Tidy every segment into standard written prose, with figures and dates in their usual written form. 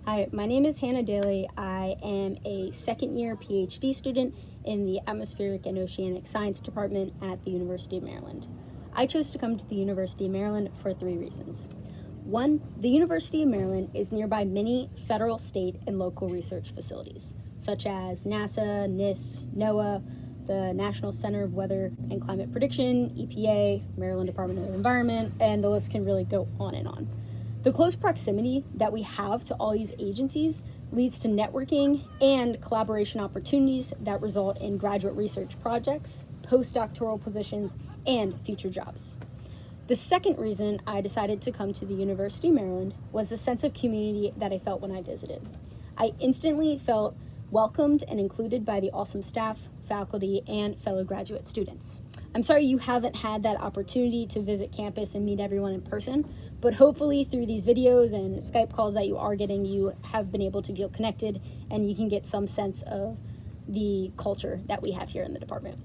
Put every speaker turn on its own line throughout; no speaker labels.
Hi, my name is Hannah Daly. I am a second-year PhD student in the Atmospheric and Oceanic Science Department at the University of Maryland. I chose to come to the University of Maryland for 3 reasons. 1, the University of Maryland is nearby many federal, state, and local research facilities, such as NASA, NIST, NOAA, the National Center of Weather and Climate Prediction, EPA, Maryland Department of Environment, and the list can really go on and on. The close proximity that we have to all these agencies leads to networking and collaboration opportunities that result in graduate research projects, postdoctoral positions, and future jobs. The second reason I decided to come to the University of Maryland was the sense of community that I felt when I visited. I instantly felt welcomed and included by the awesome staff, faculty, and fellow graduate students. I'm sorry you haven't had that opportunity to visit campus and meet everyone in person, but hopefully through these videos and Skype calls that you are getting, you have been able to feel connected and you can get some sense of the culture that we have here in the department.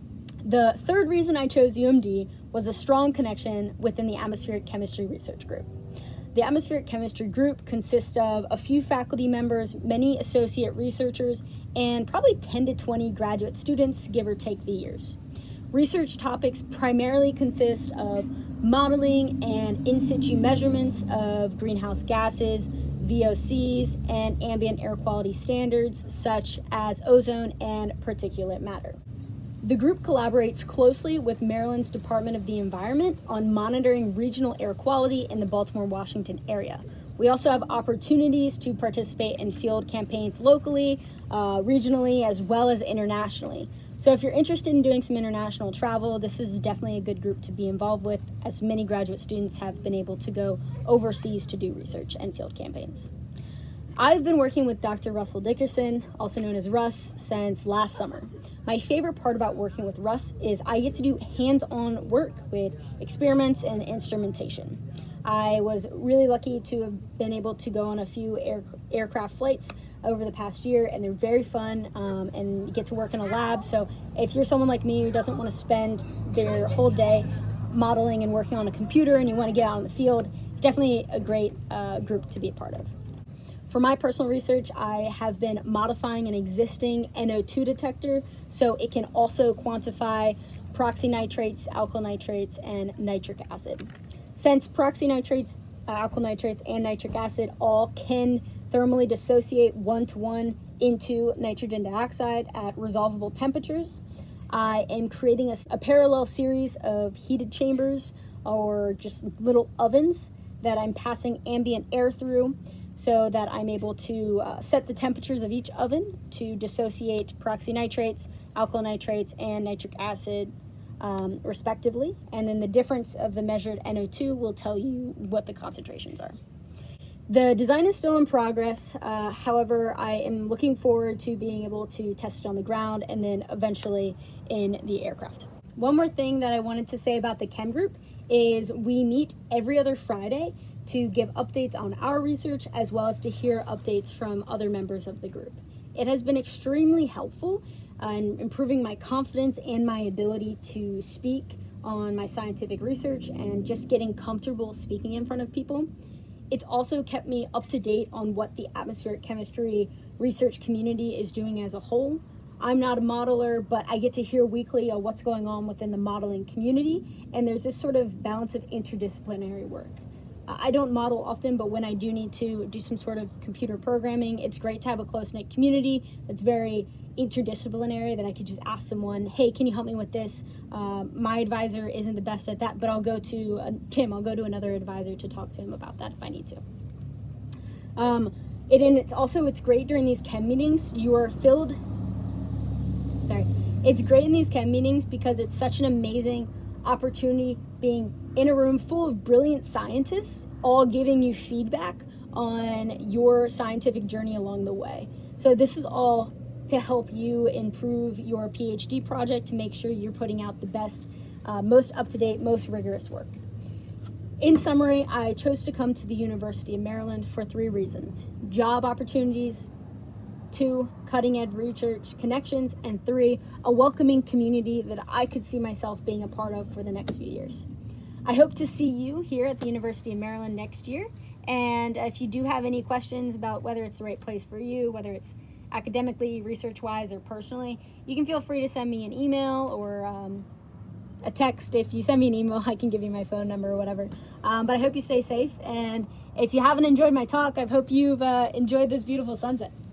The third reason I chose UMD was a strong connection within the Atmospheric Chemistry Research Group. The Atmospheric Chemistry Group consists of a few faculty members, many associate researchers, and probably 10 to 20 graduate students, give or take the years. Research topics primarily consist of modeling and in situ measurements of greenhouse gases, VOCs, and ambient air quality standards such as ozone and particulate matter. The group collaborates closely with Maryland's Department of the Environment on monitoring regional air quality in the Baltimore-Washington area. We also have opportunities to participate in field campaigns locally, regionally, as well as internationally. So if you're interested in doing some international travel, this is definitely a good group to be involved with, as many graduate students have been able to go overseas to do research and field campaigns. I've been working with Dr. Russell Dickerson, also known as Russ, since last summer. My favorite part about working with Russ is I get to do hands-on work with experiments and instrumentation. I was really lucky to have been able to go on a few aircraft flights over the past year, and they're very fun, and you get to work in a lab. So if you're someone like me who doesn't want to spend their whole day modeling and working on a computer and you want to get out in the field, it's definitely a great group to be a part of. For my personal research, I have been modifying an existing NO2 detector so it can also quantify peroxynitrates, alkyl nitrates, and nitric acid. Since peroxynitrates, alkyl nitrates, and nitric acid all can thermally dissociate 1-to-1 into nitrogen dioxide at resolvable temperatures, I am creating a parallel series of heated chambers, or just little ovens, that I'm passing ambient air through so that I'm able to set the temperatures of each oven to dissociate peroxynitrates, alkyl nitrates, and nitric acid respectively. And then the difference of the measured NO2 will tell you what the concentrations are. The design is still in progress. However, I am looking forward to being able to test it on the ground and then eventually in the aircraft. One more thing that I wanted to say about the Chem Group is we meet every other Friday to give updates on our research as well as to hear updates from other members of the group. It has been extremely helpful in improving my confidence and my ability to speak on my scientific research and just getting comfortable speaking in front of people. It's also kept me up to date on what the atmospheric chemistry research community is doing as a whole. I'm not a modeler, but I get to hear weekly what's going on within the modeling community, and there's this sort of balance of interdisciplinary work. I don't model often, but when I do need to do some sort of computer programming, it's great to have a close-knit community that's very interdisciplinary, that I could just ask someone, hey, can you help me with this? My advisor isn't the best at that, but I'll go to Tim, I'll go to another advisor to talk to him about that if I need to. It's great during these chem meetings. It's great in these chem meetings because it's such an amazing opportunity being in a room full of brilliant scientists, all giving you feedback on your scientific journey along the way. So this is all to help you improve your PhD project, to make sure you're putting out the best, most up-to-date, most rigorous work. In summary, I chose to come to the University of Maryland for 3 reasons: job opportunities, 2, cutting-edge research connections, and 3, a welcoming community that I could see myself being a part of for the next few years. I hope to see you here at the University of Maryland next year, And if you do have any questions about whether it's the right place for you, whether it's academically, research-wise, or personally, you can feel free to send me an email or a text. If you send me an email, I can give you my phone number or whatever. But I hope you stay safe. And if you haven't enjoyed my talk, I hope you've enjoyed this beautiful sunset.